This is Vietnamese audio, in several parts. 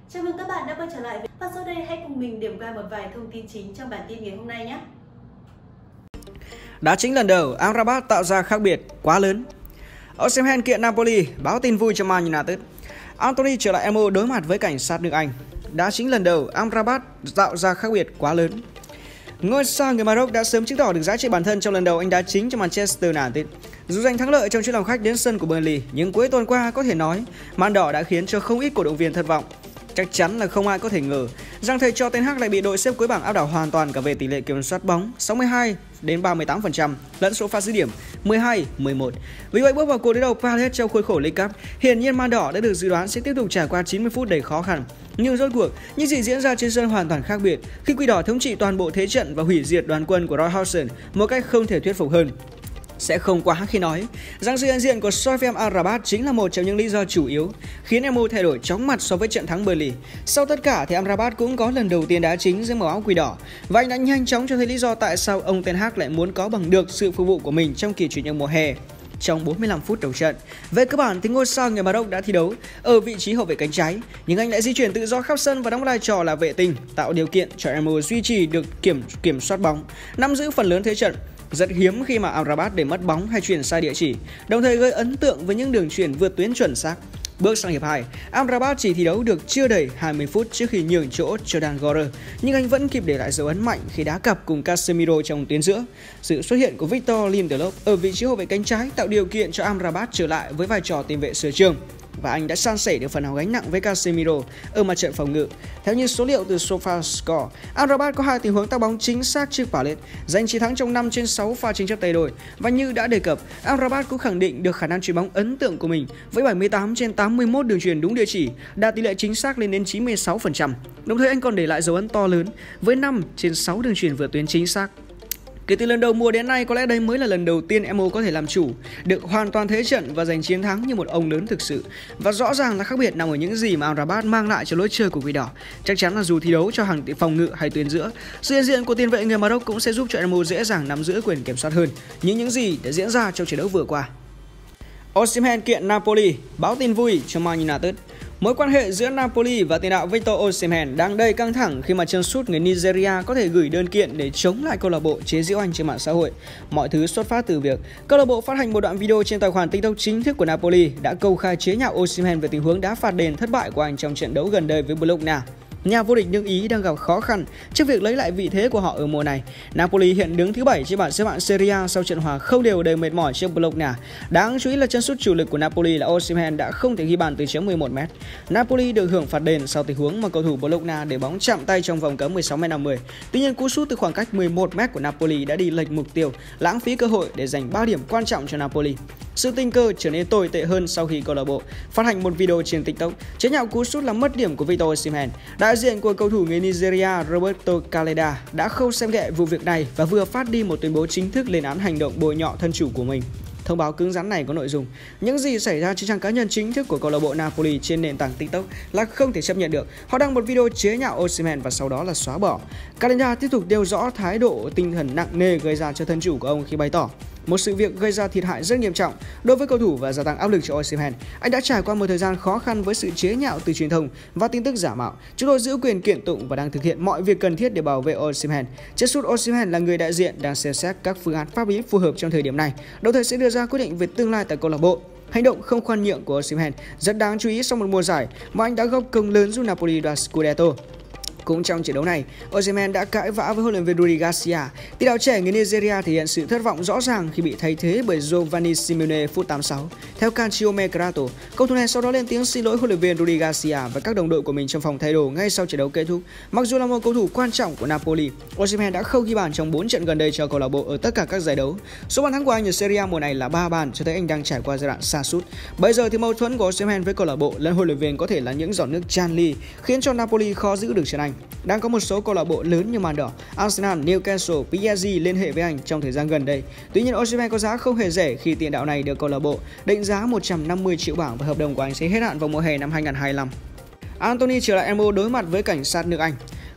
Chào mừng các bạn đã quay trở lại và sau đây hãy cùng mình điểm qua một vài thông tin chính trong bản tin ngày hôm nay nhé. Đá chính lần đầu, Amrabat tạo ra khác biệt quá lớn. Osimhen kiện Napoli, báo tin vui cho Man United. Anthony trở lại MU đối mặt với cảnh sát nước Anh. Đá chính lần đầu, Amrabat tạo ra khác biệt quá lớn. Ngôi sao người Maroc đã sớm chứng tỏ được giá trị bản thân trong lần đầu anh đá chính cho Manchester United. Dù giành thắng lợi trong chuyến làm khách đến sân của Burnley, nhưng cuối tuần qua có thể nói màn đỏ đã khiến cho không ít cổ động viên thất vọng. Chắc chắn là không ai có thể ngờ rằng thầy trò Ten Hag lại bị đội xếp cuối bảng áp đảo hoàn toàn cả về tỷ lệ kiểm soát bóng 62 đến 38% lẫn số pha dứt điểm 12-11. Vì vậy bước vào cuộc đối đầu Palace trong khuôn khổ League Cup, hiển nhiên màn đỏ đã được dự đoán sẽ tiếp tục trải qua 90 phút đầy khó khăn. Nhưng rốt cuộc, những gì diễn ra trên sân hoàn toàn khác biệt khi Quỷ Đỏ thống trị toàn bộ thế trận và hủy diệt đoàn quân của Roy Hodgson một cách không thể thuyết phục hơn. Sẽ không quá khi nói rằng sự hiện diện của Sofiane Amrabat chính là một trong những lý do chủ yếu khiến MU thay đổi chóng mặt so với trận thắng Burnley. Sau tất cả thì Amrabat cũng có lần đầu tiên đá chính dưới màu áo Quỷ Đỏ và anh đã nhanh chóng cho thấy lý do tại sao ông Ten Hag lại muốn có bằng được sự phục vụ của mình trong kỳ chuyển nhượng mùa hè. Trong 45 phút đầu trận, về cơ bản thì ngôi sao người Maroc đã thi đấu ở vị trí hậu vệ cánh trái, nhưng anh lại di chuyển tự do khắp sân và đóng vai trò là vệ tinh, tạo điều kiện cho MU duy trì được kiểm soát bóng, nắm giữ phần lớn thế trận. Rất hiếm khi mà Amrabat để mất bóng hay chuyển sai địa chỉ, đồng thời gây ấn tượng với những đường chuyền vượt tuyến chuẩn xác. Bước sang hiệp 2, Amrabat chỉ thi đấu được chưa đầy 20 phút trước khi nhường chỗ cho Dan Gore, nhưng anh vẫn kịp để lại dấu ấn mạnh khi đá cặp cùng Casemiro trong tuyến giữa. Sự xuất hiện của Victor Lindelof ở vị trí hậu vệ cánh trái tạo điều kiện cho Amrabat trở lại với vai trò tiền vệ sở trường. Và anh đã san sẻ được phần nào gánh nặng với Casemiro ở mặt trận phòng ngự. Theo như số liệu từ SofaScore, Amrabat có 2 tình huống tác bóng chính xác trước Palace, giành chiến thắng trong 5 trên 6 pha tranh chấp tay đôi. Và như đã đề cập, Amrabat cũng khẳng định được khả năng chuyền bóng ấn tượng của mình với 78 trên 81 đường chuyền đúng địa chỉ, đạt tỷ lệ chính xác lên đến 96%. Đồng thời anh còn để lại dấu ấn to lớn với 5 trên 6 đường chuyền vượt tuyến chính xác. Kể từ lần đầu mùa đến nay, có lẽ đây mới là lần đầu tiên MU có thể làm chủ, được hoàn toàn thế trận và giành chiến thắng như một ông lớn thực sự. Và rõ ràng là khác biệt nằm ở những gì mà Amrabat mang lại cho lối chơi của Quỷ Đỏ. Chắc chắn là dù thi đấu cho hàng phòng ngự hay tuyến giữa, sự hiện diện của tiền vệ người Maroc cũng sẽ giúp cho MU dễ dàng nắm giữ quyền kiểm soát hơn những gì đã diễn ra trong trận đấu vừa qua. Osimhen kiện Napoli, báo tin vui cho Man United. Mối quan hệ giữa Napoli và tiền đạo Victor Osimhen đang đầy căng thẳng khi mà chân sút người Nigeria có thể gửi đơn kiện để chống lại câu lạc bộ chế giễu anh trên mạng xã hội. Mọi thứ xuất phát từ việc câu lạc bộ phát hành một đoạn video trên tài khoản TikTok chính thức của Napoli đã công khai chế nhạo Osimhen về tình huống đá phạt đền thất bại của anh trong trận đấu gần đây với Bologna. Nhà vô địch nước Ý đang gặp khó khăn trước việc lấy lại vị thế của họ ở mùa này. Napoli hiện đứng thứ 7 trên bảng xếp hạng Serie A sau trận hòa không đều đầy mệt mỏi trước Bologna. Đáng chú ý là chân sút chủ lực của Napoli là Osimhen đã không thể ghi bàn từ chấm 11m. Napoli được hưởng phạt đền sau tình huống mà cầu thủ Bologna để bóng chạm tay trong vòng cấm 16m50. Tuy nhiên cú sút từ khoảng cách 11m của Napoli đã đi lệch mục tiêu, lãng phí cơ hội để giành 3 điểm quan trọng cho Napoli. Sự tình cờ trở nên tồi tệ hơn sau khi câu lạc bộ phát hành một video trên TikTok chế nhạo cú sút làm mất điểm của Victor Osimhen. Đại diện của cầu thủ người Nigeria Roberto Caleda đã không xem ghẹ vụ việc này và vừa phát đi một tuyên bố chính thức lên án hành động bôi nhọ thân chủ của mình. Thông báo cứng rắn này có nội dung: những gì xảy ra trên trang cá nhân chính thức của câu lạc bộ Napoli trên nền tảng TikTok là không thể chấp nhận được. Họ đăng một video chế nhạo Osimhen và sau đó là xóa bỏ. Calenda tiếp tục nêu rõ thái độ tinh thần nặng nề gây ra cho thân chủ của ông khi bày tỏ một sự việc gây ra thiệt hại rất nghiêm trọng đối với cầu thủ và gia tăng áp lực cho Osimhen. Anh đã trải qua một thời gian khó khăn với sự chế nhạo từ truyền thông và tin tức giả mạo. Chúng tôi giữ quyền kiện tụng và đang thực hiện mọi việc cần thiết để bảo vệ Osimhen. Chân sút Osimhen là người đại diện đang xem xét các phương án pháp lý phù hợp trong thời điểm này, đồng thời sẽ đưa ra quyết định về tương lai tại câu lạc bộ. Hành động không khoan nhượng của Osimhen rất đáng chú ý sau một mùa giải mà anh đã góp công lớn giúp Napoli đoạt Scudetto. Cũng trong trận đấu này, Osimhen đã cãi vã với huấn luyện viên Rudi Garcia. Tiền đạo trẻ người Nigeria thể hiện sự thất vọng rõ ràng khi bị thay thế bởi Giovanni Simeone phút 86. Theo Calcio Mercato, cầu thủ này sau đó lên tiếng xin lỗi huấn luyện viên Rudi Garcia và các đồng đội của mình trong phòng thay đồ ngay sau trận đấu kết thúc. Mặc dù là một cầu thủ quan trọng của Napoli, Osimhen đã không ghi bàn trong 4 trận gần đây cho câu lạc bộ ở tất cả các giải đấu. Số bàn thắng của anh ở Serie A mùa này là 3 bàn, cho thấy anh đang trải qua giai đoạn sa sút. Bây giờ thì mâu thuẫn của Osimhen với câu lạc bộ lẫn huấn luyện viên có thể là những giọt nước chan ly, khiến cho Napoli khó giữ được trận Anh. Đang có một số câu lạc bộ lớn như màn đỏ, Arsenal, Newcastle, PSG liên hệ với anh trong thời gian gần đây. Tuy nhiên Osimhen có giá không hề rẻ khi tiền đạo này được câu lạc bộ định giá 150 triệu bảng và hợp đồng của anh sẽ hết hạn vào mùa hè năm 2025. Anthony trở lại MU đối mặt với cảnh sát nước Anh.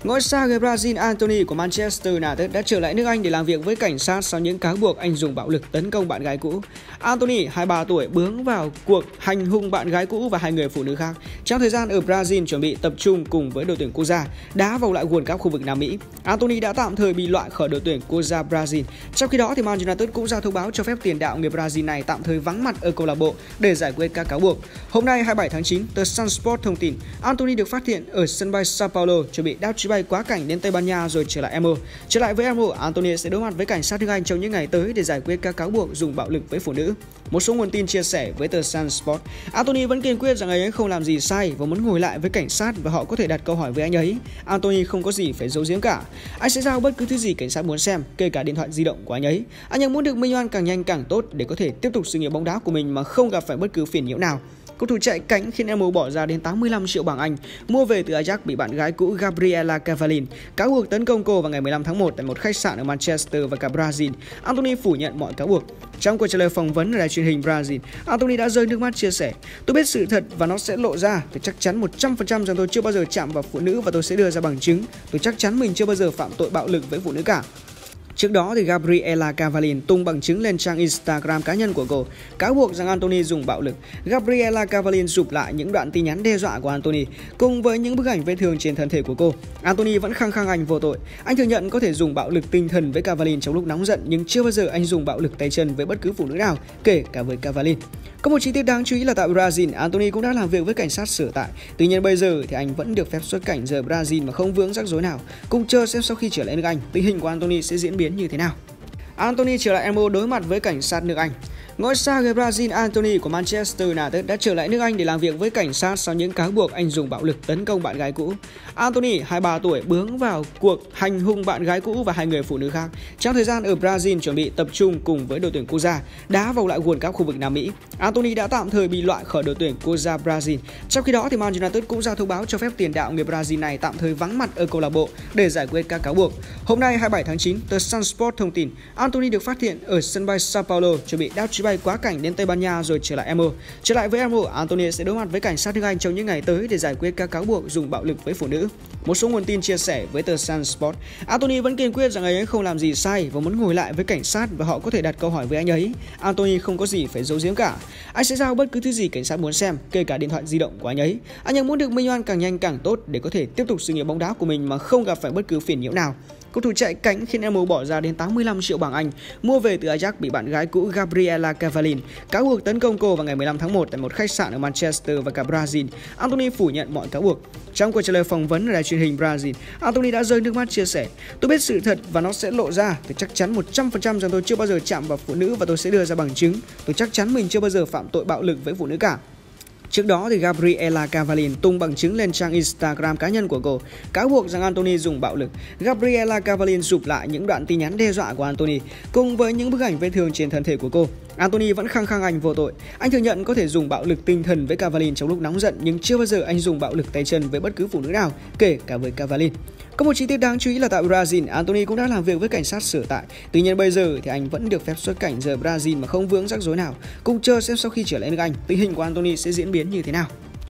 Ngôi sao người Brazil Anthony của Manchester United đã trở lại nước Anh để làm việc với cảnh sát sau những cáo buộc anh dùng bạo lực tấn công bạn gái cũ. Anthony, 23 tuổi, bướng vào cuộc hành hung bạn gái cũ và hai người phụ nữ khác trong thời gian ở Brazil chuẩn bị tập trung cùng với đội tuyển quốc gia đá vòng loại World Cup khu vực Nam Mỹ. Anthony đã tạm thời bị loại khỏi đội tuyển quốc gia Brazil. Trong khi đó, Man United cũng ra thông báo cho phép tiền đạo người Brazil này tạm thời vắng mặt ở câu lạc bộ để giải quyết các cáo buộc. Hôm nay 27 tháng 9, tờ Sun Sport thông tin Anthony được phát hiện ở sân bay Sao Paulo chuẩn bị đáp chuyến bay quá cảnh đến Tây Ban Nha rồi trở lại MU. Trở lại với MU, Anthony sẽ đối mặt với cảnh sát nước Anh trong những ngày tới để giải quyết các cáo buộc dùng bạo lực với phụ nữ. Một số nguồn tin chia sẻ với tờ Sun Sport, Anthony vẫn kiên quyết rằng anh ấy không làm gì sai và muốn ngồi lại với cảnh sát và họ có thể đặt câu hỏi với anh ấy. Anthony không có gì phải giấu giếm cả. Anh sẽ giao bất cứ thứ gì cảnh sát muốn xem, kể cả điện thoại di động của anh ấy. Anh ấy muốn được minh oan càng nhanh càng tốt để có thể tiếp tục sự nghiệp bóng đá của mình mà không gặp phải bất cứ phiền nhiễu nào. Cầu thủ chạy cánh khiến MU bỏ ra đến 85 triệu bảng Anh mua về từ Ajax bị bạn gái cũ Gabriela Cavallin cáo buộc tấn công cô vào ngày 15 tháng 1 tại một khách sạn ở Manchester và cả Brazil. Anthony phủ nhận mọi cáo buộc. Trong cuộc trả lời phỏng vấn ở đài truyền hình Brazil, Anthony đã rơi nước mắt chia sẻ: "Tôi biết sự thật và nó sẽ lộ ra. Tôi chắc chắn 100% rằng tôi chưa bao giờ chạm vào phụ nữ và tôi sẽ đưa ra bằng chứng. Tôi chắc chắn mình chưa bao giờ phạm tội bạo lực với phụ nữ cả." Trước đó, Gabriela Cavallin tung bằng chứng lên trang Instagram cá nhân của cô, cáo buộc rằng Anthony dùng bạo lực. Gabriela Cavallin chụp lại những đoạn tin nhắn đe dọa của Anthony cùng với những bức ảnh vết thương trên thân thể của cô. Anthony vẫn khăng khăng anh vô tội. Anh thừa nhận có thể dùng bạo lực tinh thần với Cavallin trong lúc nóng giận, nhưng chưa bao giờ anh dùng bạo lực tay chân với bất cứ phụ nữ nào, kể cả với Cavallin. Có một chi tiết đáng chú ý là tại Brazil, Anthony cũng đã làm việc với cảnh sát sở tại. Tuy nhiên bây giờ thì anh vẫn được phép xuất cảnh rời Brazil mà không vướng rắc rối nào. Cùng chờ xem sau khi trở lại nước Anh, tình hình của Anthony sẽ diễn biến như thế nào. Anthony trở lại MU đối mặt với cảnh sát nước Anh. Ngôi sao người Brazil Anthony của Manchester United đã trở lại nước Anh để làm việc với cảnh sát sau những cáo buộc anh dùng bạo lực tấn công bạn gái cũ. Anthony, 23 tuổi, bướng vào cuộc hành hung bạn gái cũ và hai người phụ nữ khác trong thời gian ở Brazil chuẩn bị tập trung cùng với đội tuyển quốc gia đá vòng loại World Cup khu vực Nam Mỹ. Anthony đã tạm thời bị loại khỏi đội tuyển quốc gia Brazil. Trong khi đó, Man United cũng ra thông báo cho phép tiền đạo người Brazil này tạm thời vắng mặt ở câu lạc bộ để giải quyết các cáo buộc. Hôm nay 27 tháng 9, tờ Sun Sport thông tin Anthony được phát hiện ở sân bay Sao Paulo chuẩn bị đáp chuyến bay quá cảnh đến Tây Ban Nha rồi trở lại MU. Trở lại với MU, Anthony sẽ đối mặt với cảnh sát nước Anh trong những ngày tới để giải quyết các cáo buộc dùng bạo lực với phụ nữ. Một số nguồn tin chia sẻ với tờ Sun Sport, Anthony vẫn kiên quyết rằng anh ấy không làm gì sai và muốn ngồi lại với cảnh sát và họ có thể đặt câu hỏi với anh ấy. Anthony không có gì phải giấu giếm cả. Anh sẽ giao bất cứ thứ gì cảnh sát muốn xem, kể cả điện thoại di động của anh ấy. Anh ấy muốn được minh oan càng nhanh càng tốt để có thể tiếp tục sự nghiệp bóng đá của mình mà không gặp phải bất cứ phiền nhiễu nào. Cầu thủ chạy cánh khiến MU bỏ ra đến 85 triệu bảng Anh mua về từ Ajax bị bạn gái cũ Gabriela Cavallin cáo buộc tấn công cô vào ngày 15 tháng 1 tại một khách sạn ở Manchester và cả Brazil. Anthony phủ nhận mọi cáo buộc. Trong cuộc trả lời phỏng vấn ở đài truyền hình Brazil, Anthony đã rơi nước mắt chia sẻ: "Tôi biết sự thật và nó sẽ lộ ra. Tôi chắc chắn 100% rằng tôi chưa bao giờ chạm vào phụ nữ và tôi sẽ đưa ra bằng chứng. Tôi chắc chắn mình chưa bao giờ phạm tội bạo lực với phụ nữ cả." Trước đó, Gabriela Cavallin tung bằng chứng lên trang Instagram cá nhân của cô, cáo buộc rằng Anthony dùng bạo lực. Gabriela Cavallin chụp lại những đoạn tin nhắn đe dọa của Anthony cùng với những bức ảnh vết thương trên thân thể của cô. Anthony vẫn khăng khăng anh vô tội. Anh thừa nhận có thể dùng bạo lực tinh thần với Cavallin trong lúc nóng giận, nhưng chưa bao giờ anh dùng bạo lực tay chân với bất cứ phụ nữ nào, kể cả với Cavallin. Có một chi tiết đáng chú ý là tại Brazil, Anthony cũng đã làm việc với cảnh sát sở tại. Tuy nhiên bây giờ thì anh vẫn được phép xuất cảnh rời Brazil mà không vướng rắc rối nào. Cùng chờ xem sau khi trở lại nước Anh, tình hình của Anthony sẽ diễn biến như thế nào.